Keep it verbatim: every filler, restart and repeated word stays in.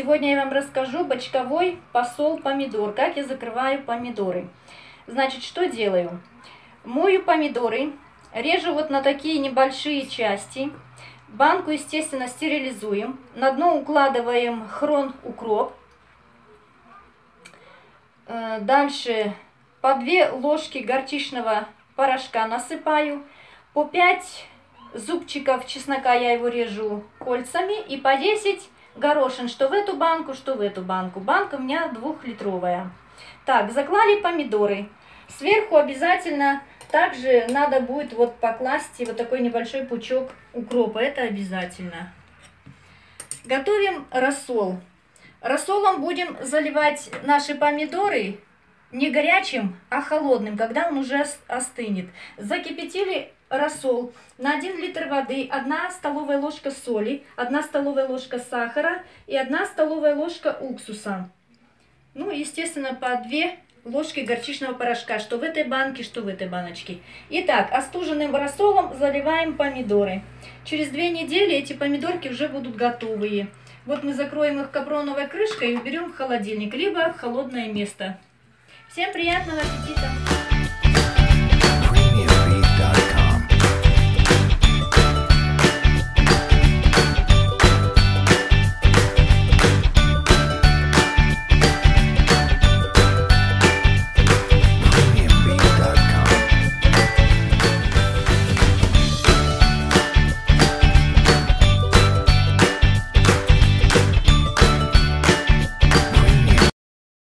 Сегодня я вам расскажу бочковой посол помидор, как я закрываю помидоры. Значит, что делаю? Мою помидоры, режу вот на такие небольшие части. Банку, естественно, стерилизуем. На дно укладываем хрон укроп. Дальше по две ложки горчичного порошка насыпаю. По пять зубчиков чеснока, я его режу кольцами. И по десять горошин, что в эту банку, что в эту банку. Банка у меня двухлитровая. Так, заклали помидоры. Сверху обязательно также надо будет вот покласть вот такой небольшой пучок укропа. Это обязательно. Готовим рассол. Рассолом будем заливать наши помидоры не горячим, а холодным, когда он уже остынет. Закипятили рассол. На один литр воды одна столовая ложка соли, одна столовая ложка сахара и одна столовая ложка уксуса. Ну, естественно, по две ложки горчичного порошка, что в этой банке, что в этой баночке. Итак, остуженным рассолом заливаем помидоры. Через две недели эти помидорки уже будут готовые. Вот мы закроем их капроновой крышкой и уберем в холодильник, либо в холодное место. Всем приятного аппетита!